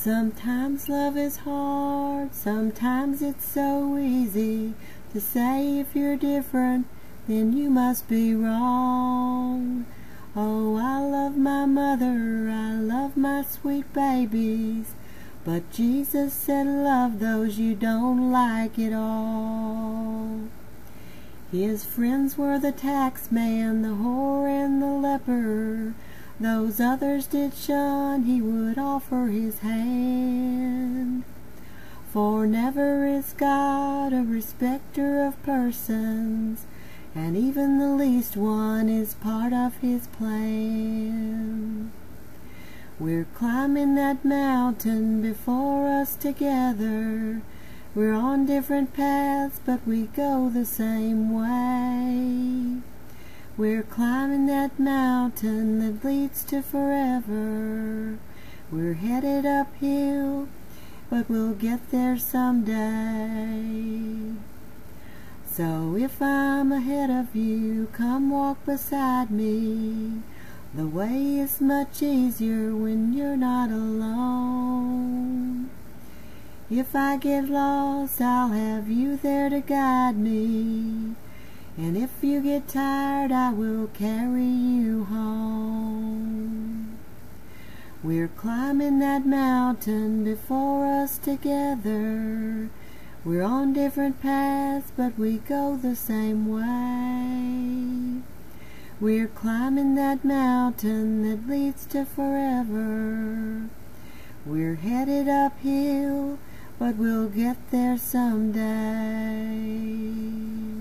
Sometimes love is hard, sometimes it's so easy to say if you're different, then you must be wrong. Oh, I love my mother, I love my sweet babies, but Jesus said love those you don't like at all. His friends were the tax man, the whore, and the leper. Those others did shun, he would offer his hand. For never is God a respecter of persons, and even the least one is part of his plan. We're climbing that mountain before us together. We're on different paths, but we go the same way. We're climbing that mountain that leads to forever. We're headed uphill, but we'll get there someday. So if I'm ahead of you, come walk beside me. The way is much easier when you're not alone. If I get lost, I'll have you there to guide me. And if you get tired, I will carry you home. We're climbing that mountain before us together. We're on different paths, but we go the same way. We're climbing that mountain that leads to forever. We're headed uphill, but we'll get there someday.